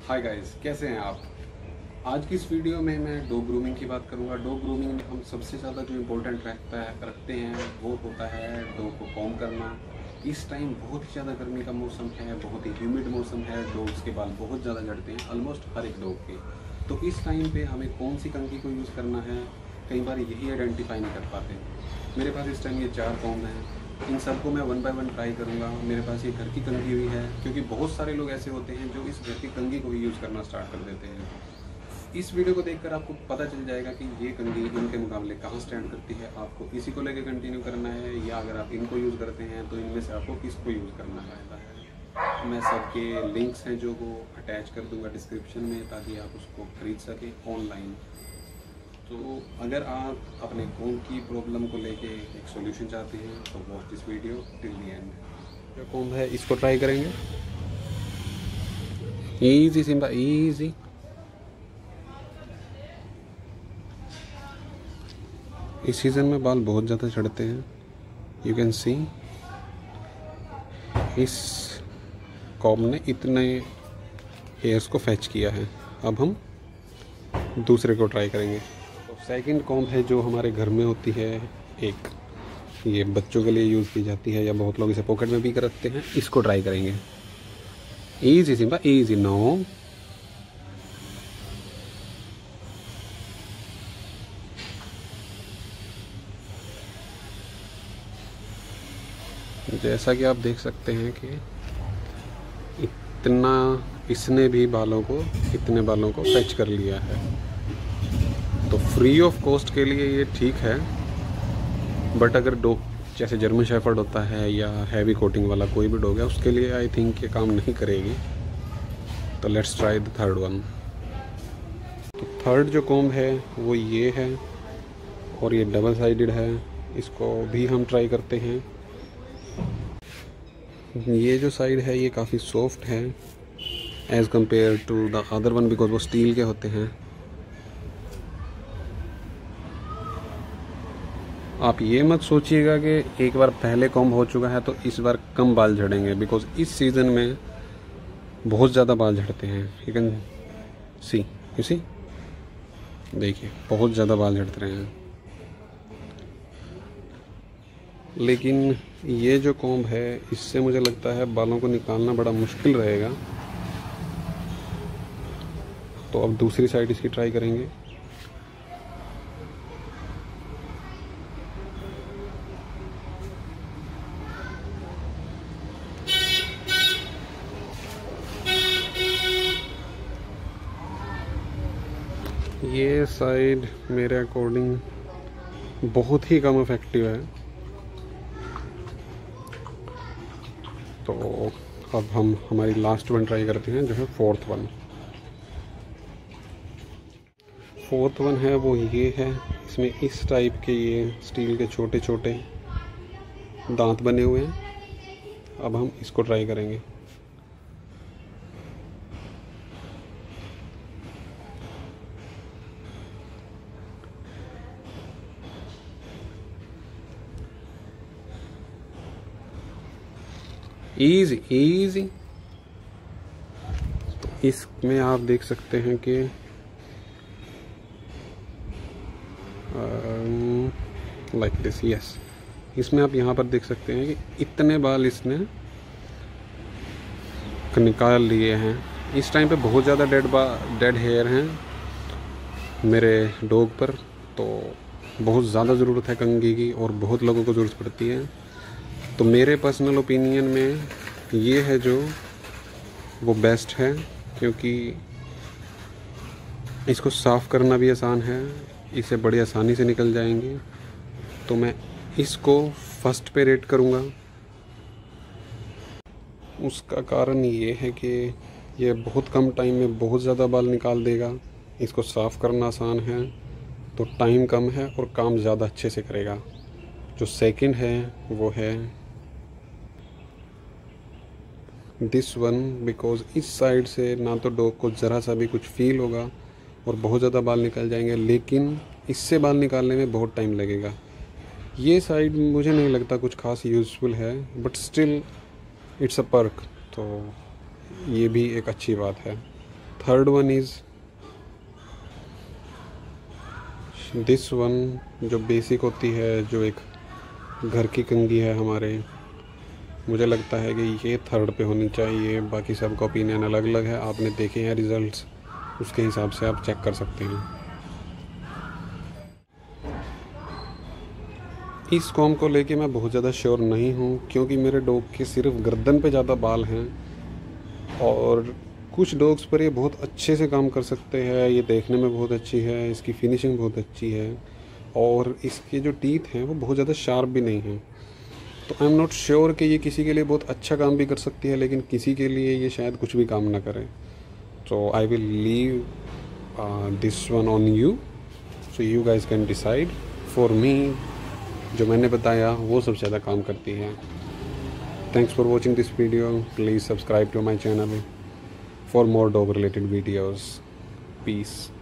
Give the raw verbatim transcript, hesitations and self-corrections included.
Hi guys, कैसे हैं आप। आज की इस वीडियो में मैं डॉग ग्रूमिंग की बात करूंगा। डॉग ग्रूमिंग में हम सबसे ज़्यादा जो इम्पोर्टेंट रखता है रखते हैं वो होता है डॉग को कॉम्ब करना। इस टाइम बहुत ही ज़्यादा गर्मी का मौसम है, बहुत ही ह्यूमिड मौसम है, डॉग्स के बाल बहुत ज़्यादा झड़ते हैं ऑलमोस्ट हर एक डॉग के। तो इस टाइम पे हमें कौन सी कंघी को यूज़ करना है, कई बार यही आइडेंटिफाई नहीं कर पाते। मेरे पास इस टाइम ये चार कॉम्ब हैं, इन सबको मैं वन बाय वन ट्राई करूँगा। मेरे पास ये घर की कंघी हुई है, क्योंकि बहुत सारे लोग ऐसे होते हैं जो इस घर की कंघी को ही यूज़ करना स्टार्ट कर देते हैं। इस वीडियो को देखकर आपको पता चल जाएगा कि ये कंघी इनके मुकाबले कहाँ स्टैंड करती है। आपको इसी को लेकर कंटिन्यू करना है, या अगर आप इनको यूज़ करते हैं तो इनमें से आपको किसको यूज़ करना है। मैं सबके लिंक्स हैं जो वो अटैच कर दूंगा डिस्क्रिप्शन में, ताकि आप उसको खरीद सकें ऑनलाइन। तो अगर आप अपने कॉम्ब की प्रॉब्लम को लेके एक सॉल्यूशन चाहते हैं तो watch this video till the end. जो कॉम्ब है इसको ट्राई करेंगे। Easy simple easy. इस सीज़न में बाल बहुत ज़्यादा चढ़ते हैं, यू कैन सी। इस कॉम्ब ने इतने हेयर्स को फैच किया है। अब हम दूसरे को ट्राई करेंगे। सेकंड कॉम्ब है जो हमारे घर में होती है, एक ये बच्चों के लिए यूज़ की जाती है, या बहुत लोग इसे पॉकेट में भी कर रखते हैं। इसको ट्राई करेंगे। Easy simple easy. नो जैसा कि आप देख सकते हैं कि इतना इसने भी बालों को इतने बालों को फैच कर लिया है। तो फ्री ऑफ कॉस्ट के लिए ये ठीक है, बट अगर डॉग जैसे जर्मन शेफर्ड होता है या हैवी कोटिंग वाला कोई भी डॉग है, उसके लिए आई थिंक ये काम नहीं करेगी। तो let's try the third one. तो थर्ड जो कॉम्ब है वो ये है, और ये डबल साइडेड है। इसको भी हम ट्राई करते हैं। ये जो साइड है ये काफ़ी सॉफ्ट है as compare to the other one, because वो स्टील के होते हैं। आप ये मत सोचिएगा कि एक बार पहले कॉम्ब हो चुका है तो इस बार कम बाल झड़ेंगे, बिकॉज इस सीज़न में बहुत ज़्यादा बाल झड़ते हैं। You can see you see देखिए बहुत ज़्यादा बाल झड़ते रहे हैं। लेकिन ये जो कॉम्ब है इससे मुझे लगता है बालों को निकालना बड़ा मुश्किल रहेगा। तो अब दूसरी साइड इसकी ट्राई करेंगे। ये साइड मेरे अकॉर्डिंग बहुत ही कम इफेक्टिव है। तो अब हम हमारी लास्ट वन ट्राई करते हैं, जो है फोर्थ वन। फोर्थ वन है वो ये है। इसमें इस टाइप के ये स्टील के छोटे छोटे दांत बने हुए हैं। अब हम इसको ट्राई करेंगे। Easy easy. तो इसमें आप देख सकते हैं कि लाइक दिस, यस। इसमें आप यहाँ पर देख सकते हैं कि इतने बाल इसने निकाल लिए हैं। इस टाइम पे बहुत ज़्यादा डेड बा डेड हेयर हैं मेरे डॉग पर। तो बहुत ज़्यादा ज़रूरत है कंघी की, और बहुत लोगों को ज़रूरत पड़ती है। तो मेरे पर्सनल ओपिनियन में ये है जो वो बेस्ट है, क्योंकि इसको साफ़ करना भी आसान है, इसे बड़ी आसानी से निकल जाएंगे। तो मैं इसको फर्स्ट पे रेट करूँगा। उसका कारण ये है कि ये बहुत कम टाइम में बहुत ज़्यादा बाल निकाल देगा। इसको साफ़ करना आसान है, तो टाइम कम है और काम ज़्यादा अच्छे से करेगा। जो सेकंड है वो है दिस वन, बिकॉज इस साइड से ना तो डॉग को ज़रा सा भी कुछ फील होगा और बहुत ज़्यादा बाल निकल जाएंगे, लेकिन इससे बाल निकालने में बहुत टाइम लगेगा। ये साइड मुझे नहीं लगता कुछ खास यूज़फुल है, but still it's a perk. तो ये भी एक अच्छी बात है। Third one is this one, जो बेसिक होती है, जो एक घर की कंघी है हमारे। मुझे लगता है कि ये थर्ड पे होनी चाहिए, बाकी सबका ओपिनियन अलग अलग है। आपने देखे हैं रिज़ल्ट्स, उसके हिसाब से आप चेक कर सकते हैं। इस कॉम को लेके मैं बहुत ज़्यादा श्योर नहीं हूँ, क्योंकि मेरे डॉग के सिर्फ गर्दन पे ज़्यादा बाल हैं, और कुछ डॉग्स पर ये बहुत अच्छे से काम कर सकते हैं। ये देखने में बहुत अच्छी है, इसकी फिनिशिंग बहुत अच्छी है, और इसके जो टीथ हैं वो बहुत ज़्यादा शार्प भी नहीं हैं। तो आई एम नॉट श्योर कि ये किसी के लिए बहुत अच्छा काम भी कर सकती है, लेकिन किसी के लिए ये शायद कुछ भी काम ना करे। तो I will leave this one on you, so you guys can decide. For me, जो मैंने बताया वो सबसे ज़्यादा काम करती है। Thanks for watching this video. Please subscribe to my channel for more dog related videos. Peace.